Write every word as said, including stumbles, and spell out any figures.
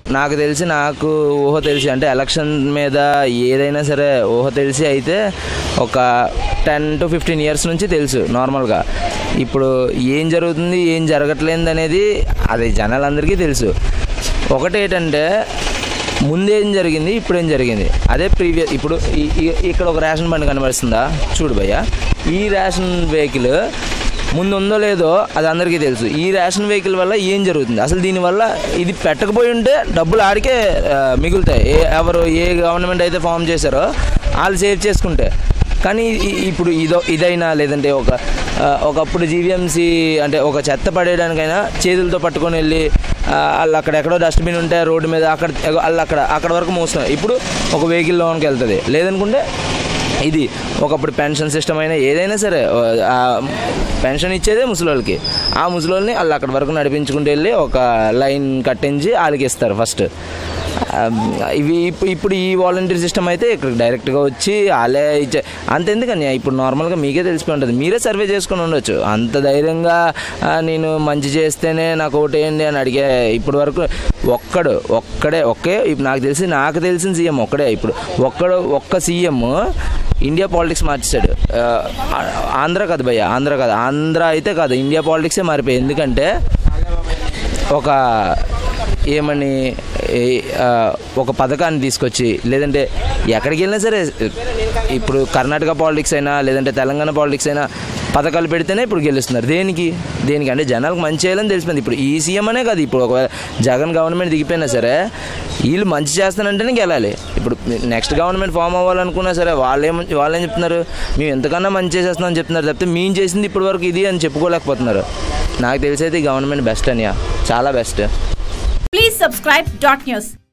నాకు తెలిసి నాకు ఊహ తెలిసి అంటే ఎలక్షన్ మీద ఏదైనా సరే ఊహ తెలిసి అయితే ఒక టెన్ టు ఫిఫ్టీన్ ఇయర్స్ నుంచి తెలుసు నార్మల్గా. ఇప్పుడు ఏం జరుగుతుంది ఏం జరగట్లేదు అనేది అది జనాలందరికీ తెలుసు. ఒకటేంటంటే ముందేం జరిగింది ఇప్పుడేం జరిగింది అదే ప్రీవియస్. ఇప్పుడు ఇక్కడ ఒక రేషన్ బండి కనబడుతుందా చూడు భయ్య, ఈ రేషన్ వెహికల్ ముందు ఉందో లేదో అది అందరికీ తెలుసు. ఈ రేషన్ వెహికల్ వల్ల ఏం జరుగుతుంది అసలు, దీనివల్ల ఇది పెట్టకపోయి ఉంటే డబ్బులు ఆడికే మిగులుతాయి. ఏ ఎవరు ఏ గవర్నమెంట్ అయితే ఫామ్ చేశారో వాళ్ళు సేవ్ చేసుకుంటే. కానీ ఇప్పుడు ఇదో ఇదైనా లేదంటే ఒక ఒకప్పుడు జీవీఎంసీ అంటే ఒక చెత్త పడేయడానికైనా చేతులతో పట్టుకొని వెళ్ళి వాళ్ళు అక్కడెక్కడో డస్ట్బిన్ ఉంటే రోడ్డు మీద అక్కడ వాళ్ళు అక్కడ అక్కడ వరకు మోస్తున్నారు. ఇప్పుడు ఒక వెహికల్ లోన్కి వెళ్తుంది. లేదనుకుంటే ఇది ఒకప్పుడు పెన్షన్ సిస్టమ్ అయినా ఏదైనా సరే పెన్షన్ ఇచ్చేదే ముసలోళ్ళకి. ఆ ముసలోళ్ళని వాళ్ళు అక్కడి వరకు నడిపించుకుంటూ వెళ్ళి ఒక లైన్ కట్టించి వాళ్ళకి ఇస్తారు ఫస్ట్. ఇవి ఇప్పుడు ఈ వాలంటీర్ సిస్టమ్ అయితే ఇక్కడ డైరెక్ట్గా వచ్చి వాళ్ళే ఇచ్చే. అంతెందుకని ఇప్పుడు నార్మల్గా మీకే తెలిసిపోయి ఉంటుంది, మీరే సర్వే చేసుకుని ఉండొచ్చు. అంత ధైర్యంగా నేను మంచి చేస్తేనే నాకు ఓటు వేయండి అని అడిగే ఇప్పటి వరకు ఒక్కడు ఒక్కడే ఒకే నాకు తెలిసి నాకు తెలిసిన సీఎం ఒక్కడే. ఇప్పుడు ఒక్కడు ఒక్క సీఎం ఇండియా పాలిటిక్స్ మార్చేశాడు. ఆంధ్ర కాదు భయ్య, ఆంధ్ర కాదు ఆంధ్ర అయితే కాదు ఇండియా పాలిటిక్సే మారిపోయాయి. ఎందుకంటే ఒక ఏమని ఒక పథకాన్ని తీసుకొచ్చి లేదంటే ఎక్కడికి వెళ్ళినా సరే ఇప్పుడు కర్ణాటక పాలిటిక్స్ అయినా లేదంటే తెలంగాణ పాలిటిక్స్ అయినా పథకాలు పెడితేనే ఇప్పుడు గెలుస్తున్నారు. దేనికి దేనికి అంటే జనాలకు మంచి చేయాలని తెలిసిపోయింది. ఇప్పుడు ఈ సీఎం అనే కాదు, ఇప్పుడు ఒకవేళ జగన్ గవర్నమెంట్ దిగిపోయినా సరే వీళ్ళు మంచి చేస్తానంటేనే గెలాలి. ఇప్పుడు నెక్స్ట్ గవర్నమెంట్ ఫామ్ అవ్వాలనుకున్నా సరే వాళ్ళేం వాళ్ళేం చెప్తున్నారు, మేము ఎంతకన్నా మంచి చేసేస్తున్నామని చెప్తున్నారు తప్పితే మేము చేసింది ఇప్పటి వరకు ఇది అని చెప్పుకోలేకపోతున్నారు. నాకు తెలిసైతే ఈ గవర్నమెంట్ బెస్ట్ అనియా, చాలా best. Please subscribe dot news.